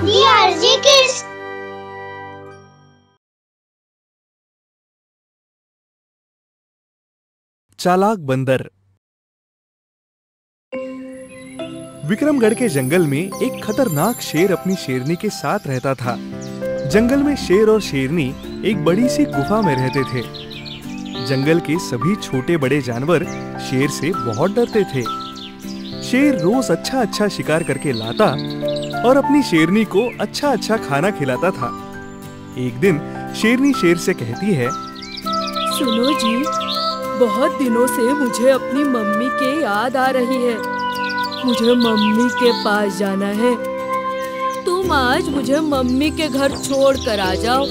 DRG Kids। चालाक बंदर। विक्रमगढ़ के जंगल में एक खतरनाक शेर अपनी शेरनी के साथ रहता था। जंगल में शेर और शेरनी एक बड़ी सी गुफा में रहते थे। जंगल के सभी छोटे बड़े जानवर शेर से बहुत डरते थे। शेर रोज अच्छा अच्छा शिकार करके लाता और अपनी शेरनी को अच्छा अच्छा खाना खिलाता था। एक दिन शेरनी शेर से कहती है, सुनो जी, बहुत दिनों से मुझे अपनी मम्मी की याद आ रही है। मुझे मम्मी के पास जाना है। तुम आज मुझे मम्मी के घर छोड़ कर आ जाओ।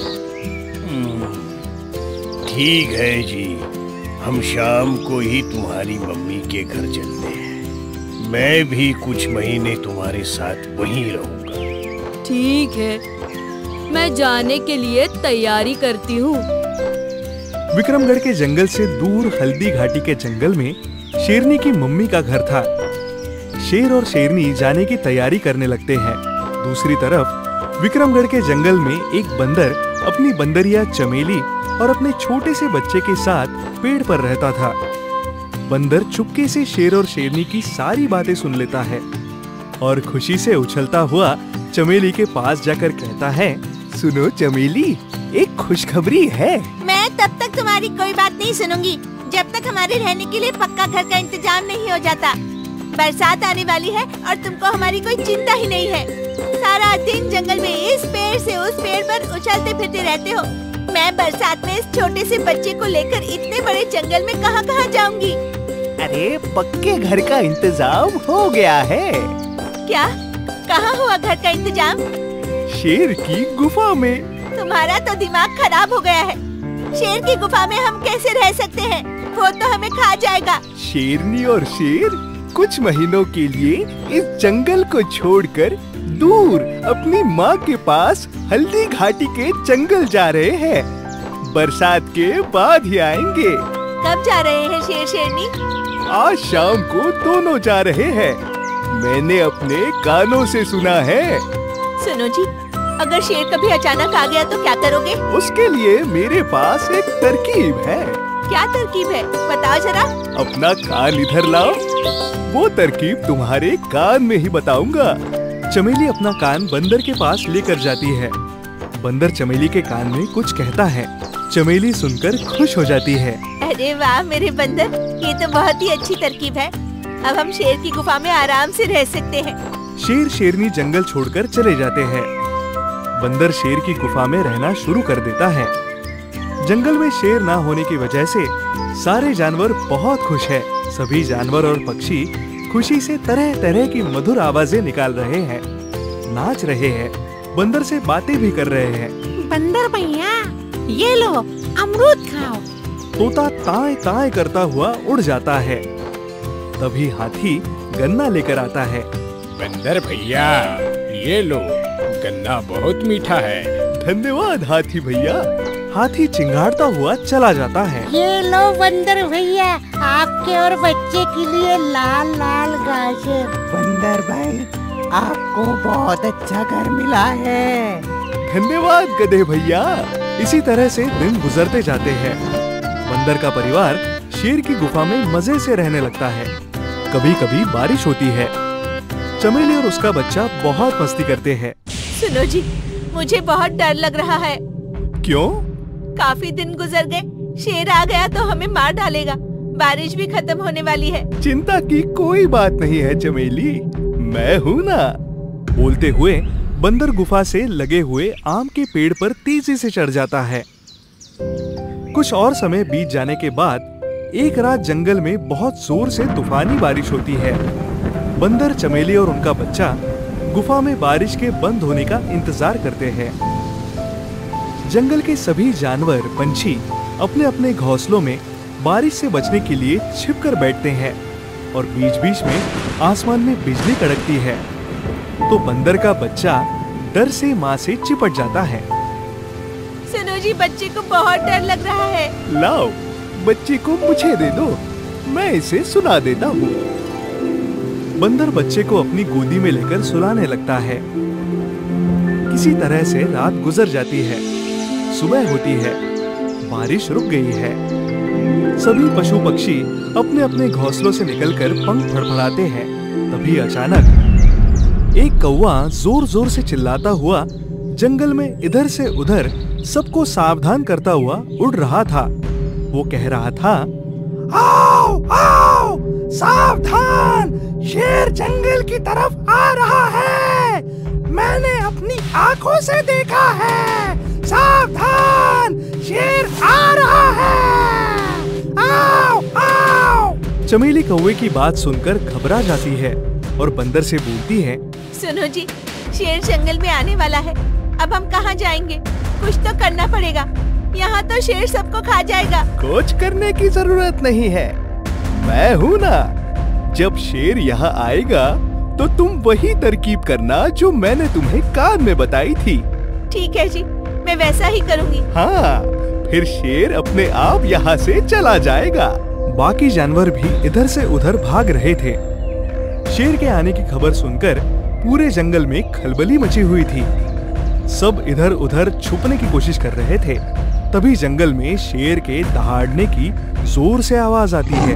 ठीक है जी, हम शाम को ही तुम्हारी मम्मी के घर चलते हैं। मैं भी कुछ महीने तुम्हारे साथ वहीं रहूंगा। ठीक है, मैं जाने के लिए तैयारी करती हूँ। विक्रमगढ़ के जंगल से दूर हल्दी घाटी के जंगल में शेरनी की मम्मी का घर था। शेर और शेरनी जाने की तैयारी करने लगते हैं। दूसरी तरफ विक्रमगढ़ के जंगल में एक बंदर अपनी बंदरिया चमेली और अपने छोटे से बच्चे के साथ पेड़ पर रहता था। बंदर चुपके से शेर और शेरनी की सारी बातें सुन लेता है और खुशी से उछलता हुआ चमेली के पास जाकर कहता है, सुनो चमेली, एक खुशखबरी है। मैं तब तक तुम्हारी कोई बात नहीं सुनूंगी जब तक हमारे रहने के लिए पक्का घर का इंतजाम नहीं हो जाता। बरसात आने वाली है और तुमको हमारी कोई चिंता ही नहीं है। सारा दिन जंगल में इस पेड़ से उस पेड़ पर उछलते फिरते रहते हो। मैं बरसात में इस छोटे से बच्चे को लेकर इतने बड़े जंगल में कहाँ जाऊंगी? अरे पक्के घर का इंतजाम हो गया है। क्या? कहाँ हुआ घर का इंतजाम? शेर की गुफा में। तुम्हारा तो दिमाग खराब हो गया है। शेर की गुफा में हम कैसे रह सकते हैं? वो तो हमें खा जाएगा। शेरनी और शेर कुछ महीनों के लिए इस जंगल को छोड़कर दूर अपनी माँ के पास हल्दी घाटी के जंगल जा रहे हैं। बरसात के बाद ही आएंगे। कब जा रहे हैं शेर शेरनी? आज शाम को दोनों जा रहे हैं। मैंने अपने कानों से सुना है। सुनो जी, अगर शेर कभी अचानक आ गया तो क्या करोगे? उसके लिए मेरे पास एक तरकीब है। क्या तरकीब है? बताओ जरा। अपना कान इधर लाओ, वो तरकीब तुम्हारे कान में ही बताऊंगा। चमेली अपना कान बंदर के पास लेकर जाती है। बंदर चमेली के कान में कुछ कहता है। चमेली सुनकर खुश हो जाती है। अरे वाह मेरे बंदर, ये तो बहुत ही अच्छी तरकीब है। अब हम शेर की गुफा में आराम से रह सकते हैं। शेर शेरनी जंगल छोड़कर चले जाते हैं। बंदर शेर की गुफा में रहना शुरू कर देता है। जंगल में शेर ना होने की वजह से सारे जानवर बहुत खुश हैं। सभी जानवर और पक्षी खुशी से तरह तरह की मधुर आवाजें निकाल रहे हैं, नाच रहे हैं, बंदर से बातें भी कर रहे हैं। बंदर भैया, ये लो अमरूद खाओ। तोता ताए ताए करता हुआ उड़ जाता है। तभी हाथी गन्ना लेकर आता है। बंदर भैया, ये लो, गन्ना बहुत मीठा है। धन्यवाद हाथी भैया। हाथी चिंगाड़ता हुआ चला जाता है। ये लो बंदर भैया, आपके और बच्चे के लिए लाल लाल गाजर। बंदर भाई, आपको बहुत अच्छा घर मिला है। धन्यवाद गधे भैया। इसी तरह से दिन गुजरते जाते हैं। बंदर का परिवार शेर की गुफा में मजे से रहने लगता है। कभी कभी बारिश होती है। चमेली और उसका बच्चा बहुत मस्ती करते हैं। सुनो जी, मुझे बहुत डर लग रहा है। क्यों? काफी दिन गुजर गए, शेर आ गया तो हमें मार डालेगा। बारिश भी खत्म होने वाली है। चिंता की कोई बात नहीं है चमेली, मैं हूँ ना। बोलते हुए बंदर गुफा से लगे हुए आम के पेड़ पर तेजी से चढ़ जाता है। कुछ और समय बीत जाने के बाद एक रात जंगल में बहुत जोर से तूफानी बारिश होती है। बंदर, चमेली और उनका बच्चा गुफा में बारिश के बंद होने का इंतजार करते हैं। जंगल के सभी जानवर, पंछी अपने अपने घोंसलों में बारिश से बचने के लिए छिपकर बैठते हैं और बीच बीच में आसमान में बिजली कड़कती है। तो बंदर का बच्चा डर से माँ से चिपट जाता है। सुनो जी, बच्चे को बहुत डर लग रहा है। लाओ, बच्चे को मुझे दे दो, मैं इसे सुला देता हूँ। बंदर बच्चे को अपनी गोदी में लेकर सुलाने लगता है। इसी तरह से रात गुजर जाती है। सुबह होती है, बारिश रुक गई है। सभी पशु पक्षी अपने अपने घोंसलों से निकलकर पंख फड़फड़ाते हैं। तभी अचानक एक कौवा जोर जोर से चिल्लाता हुआ जंगल में इधर से उधर सबको सावधान करता हुआ उड़ रहा था। वो कह रहा था, आओ आओ, सावधान, शेर जंगल की तरफ आ रहा है। मैंने अपनी आंखों से देखा है। सावधान, शेर आ रहा है। आओ आओ। चमेली कौवे की बात सुनकर घबरा जाती है और बंदर से बोलती है, सुनो जी, शेर जंगल में आने वाला है। अब हम कहाँ जाएंगे? कुछ तो करना पड़ेगा। यहाँ तो शेर सबको खा जाएगा। कुछ करने की जरूरत नहीं है, मैं हूँ ना। जब शेर यहाँ आएगा तो तुम वही तरकीब करना जो मैंने तुम्हें कान में बताई थी। ठीक है जी, मैं वैसा ही करूँगी। हाँ, फिर शेर अपने आप यहाँ से चला जाएगा। बाकी जानवर भी इधर से उधर भाग रहे थे। शेर के आने की खबर सुनकर पूरे जंगल में खलबली मची हुई थी। सब इधर उधर छुपने की कोशिश कर रहे थे। तभी जंगल में शेर के दहाड़ने की जोर से आवाज आती है।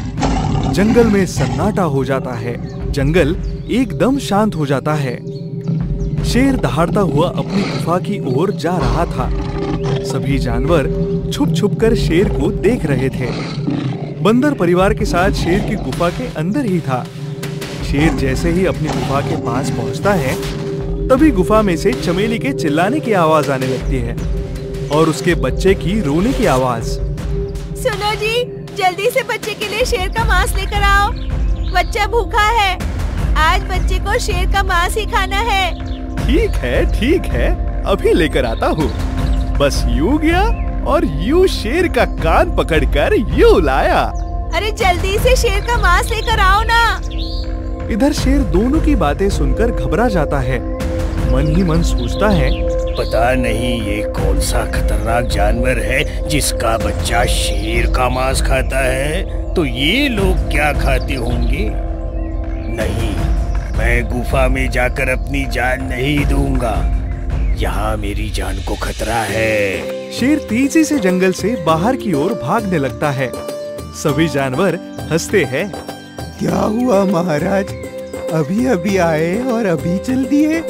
जंगल में सन्नाटा हो जाता है। जंगल एकदम शांत हो जाता है। शेर दहाड़ता हुआ अपनी गुफा की ओर जा रहा था। सभी जानवर छुप छुप कर शेर को देख रहे थे। बंदर परिवार के साथ शेर की गुफा के अंदर ही था। शेर जैसे ही अपनी गुफा के पास पहुंचता है, तभी गुफा में से चमेली के चिल्लाने की आवाज आने लगती है और उसके बच्चे की रोने की आवाज। सुनो जी, जल्दी से बच्चे के लिए शेर का मांस लेकर आओ। बच्चा भूखा है। आज बच्चे को शेर का मांस ही खाना है। ठीक है, अभी लेकर आता हूँ। बस यूं गया और यूं शेर का कान पकड़कर यूं लाया। अरे जल्दी से शेर का मांस लेकर आओ ना। इधर शेर दोनों की बातें सुनकर घबरा जाता है। मन ही मन सोचता है, पता नहीं ये कौन सा खतरनाक जानवर है जिसका बच्चा शेर का मांस खाता है। तो ये लोग क्या खाते होंगे? नहीं, मैं गुफा में जाकर अपनी जान नहीं दूंगा। यहाँ मेरी जान को खतरा है। शेर तेजी से जंगल से बाहर की ओर भागने लगता है। सभी जानवर हंसते हैं। क्या हुआ महाराज, अभी अभी आए और अभी चल दिए?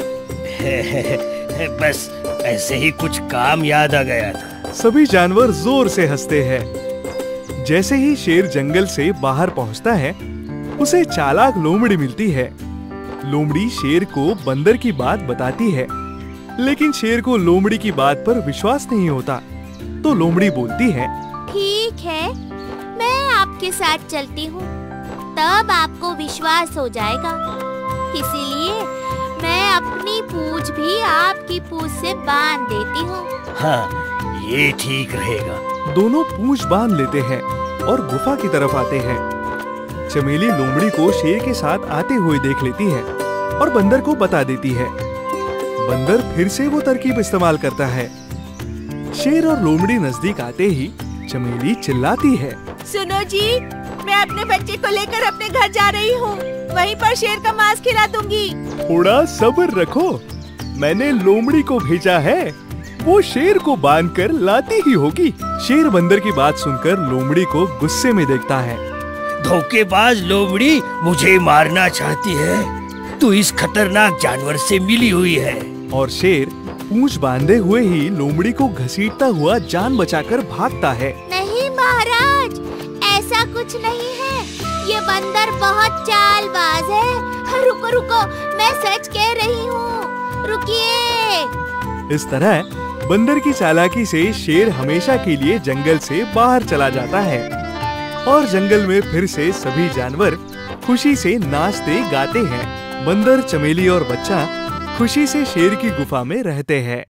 बस ऐसे ही कुछ काम याद आ गया था। सभी जानवर जोर से हंसते हैं। जैसे ही शेर जंगल से बाहर पहुंचता है, उसे चालाक लोमड़ी मिलती है। लोमड़ी शेर को बंदर की बात बताती है, लेकिन शेर को लोमड़ी की बात पर विश्वास नहीं होता। तो लोमड़ी बोलती है, ठीक है, मैं आपके साथ चलती हूँ, तब आपको विश्वास हो जाएगा। इसीलिए मैं अपनी पूंछ भी आपकी पूंछ से बांध देती हूँ। हाँ, ये ठीक रहेगा। दोनों पूंछ बांध लेते हैं और गुफा की तरफ आते हैं। चमेली लोमड़ी को शेर के साथ आते हुए देख लेती है और बंदर को बता देती है। बंदर फिर से वो तरकीब इस्तेमाल करता है। शेर और लोमड़ी नजदीक आते ही चमेली चिल्लाती है, सुनो जी, मैं अपने बच्चे को लेकर अपने घर जा रही हूँ। वहीं पर शेर का मांस खिला दूंगी। थोड़ा सब्र रखो, मैंने लोमड़ी को भेजा है, वो शेर को बांधकर लाती ही होगी। शेर बंदर की बात सुनकर लोमड़ी को गुस्से में देखता है। धोखेबाज लोमड़ी, मुझे मारना चाहती है। तू इस खतरनाक जानवर से मिली हुई है। और शेर पूंछ बांधे हुए ही लोमड़ी को घसीटता हुआ जान बचाकर भागता है। नहीं महाराज, ऐसा कुछ नहीं है। ये बंदर बहुत चालबाज है। रुको रुको, मैं सच कह रही हूँ, रुकिए। इस तरह बंदर की चालाकी से शेर हमेशा के लिए जंगल से बाहर चला जाता है और जंगल में फिर से सभी जानवर खुशी से नाचते गाते हैं। बंदर, चमेली और बच्चा खुशी से शेर की गुफा में रहते हैं।